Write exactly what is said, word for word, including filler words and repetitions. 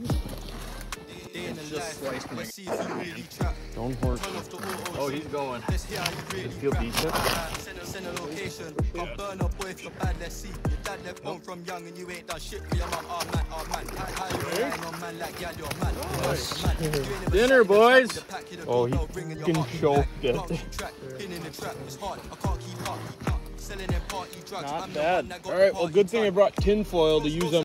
Just sliced my Don't horse. Oh, he's going. Does it feel decent? Send a location. Come burn up boy for bad, let's see. Your dad left home from young and you ain't done shit for your mum. Oh man, oh man. How you relying on man like yeah, you're man. Dinner, boys. Oh, he fucking choked it. Not bad. All right, well, good thing I brought tin foil to use on